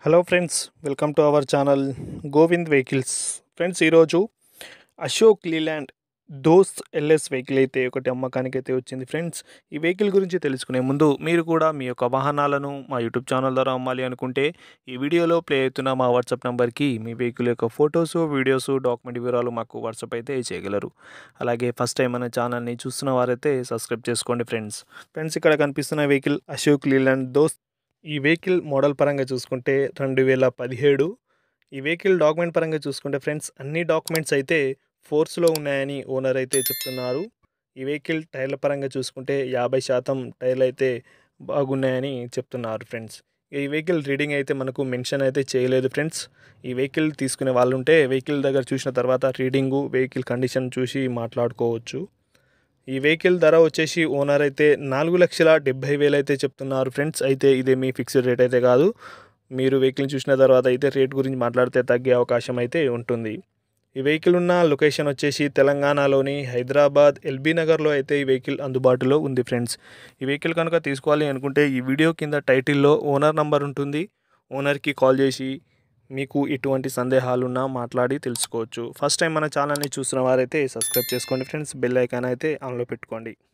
Hello friends, welcome to our channel Govind vehicles. Friends, ఈరోజు Ashok Leyland Dost LS vehicle అయితే ఒకటి అమ్మకానికి అయితే వచ్చింది. ఫ్రెండ్స్, ఈ వెహికల్ గురించి తెలుసుకునే ముందు మీరు కూడా మీ యొక్క వాహనాలను మా యూట్యూబ్ ఛానల్ ద్వారా అమ్మాలి అనుకుంటే ఈ వీడియోలో ప్లే అవుతున్న మా వాట్సాప్ నెంబర్కి మీ వెహికల్ యొక్క ఫొటోస్, వీడియోస్, డాక్యుమెంట్ వివరాలు మాకు వాట్సాప్ అయితే చేయగలరు. అలాగే ఫస్ట్ టైం మన ఛానల్ని చూస్తున్న వారైతే సబ్స్క్రైబ్ చేసుకోండి. ఫ్రెండ్స్, ఇక్కడ కనిపిస్తున్న వెహికల్ అశోక్ లీలాండ్ దోస్త్. ఈ వెహికల్ మోడల్ పరంగా చూసుకుంటే 2017. ఈ వెహికల్ డాక్యుమెంట్ పరంగా చూసుకుంటే ఫ్రెండ్స్, అన్ని డాక్యుమెంట్స్ అయితే ఫోర్స్లో ఉన్నాయని ఓనర్ అయితే చెప్తున్నారు. ఈ వెహికల్ టైర్ల పరంగా చూసుకుంటే 50% టైర్లు అయితే బాగున్నాయని చెప్తున్నారు. ఫ్రెండ్స్, ఈ వెహికల్ రీడింగ్ అయితే మనకు మెన్షన్ అయితే చేయలేదు. ఫ్రెండ్స్, ఈ వెహికల్ తీసుకునే వాళ్ళు ఉంటే వెహికల్ దగ్గర చూసిన తర్వాత రీడింగు, వెహికల్ కండిషన్ చూసి మాట్లాడుకోవచ్చు. ఈ వెహికల్ ధర వచ్చేసి ఓనర్ అయితే 4,70,000 అయితే చెప్తున్నారు. ఫ్రెండ్స్, అయితే ఇదేమీ ఫిక్స్డ్ రేట్ అయితే కాదు. మీరు వెహికల్ని చూసిన తర్వాత అయితే రేట్ గురించి మాట్లాడితే తగ్గే అవకాశం అయితే ఉంటుంది. ఈ వెహికల్ ఉన్న లొకేషన్ వచ్చేసి తెలంగాణలోని హైదరాబాద్ ఎల్బీ నగర్లో అయితే ఈ వెహికల్ అందుబాటులో ఉంది. ఫ్రెండ్స్, ఈ వెహికల్ కనుక తీసుకోవాలి అనుకుంటే ఈ వీడియో కింద టైటిల్లో ఓనర్ నంబర్ ఉంటుంది. ఓనర్కి కాల్ చేసి మీకు ఎటువంటి సందేహాలున్నా మాట్లాడి తెలుసుకోవచ్చు. ఫస్ట్ టైం మన ఛానల్ని చూసిన వారైతే సబ్స్క్రైబ్ చేసుకోండి. ఫ్రెండ్స్, బెల్ ఐకాన్ అయితే ఆన్లో పెట్టుకోండి.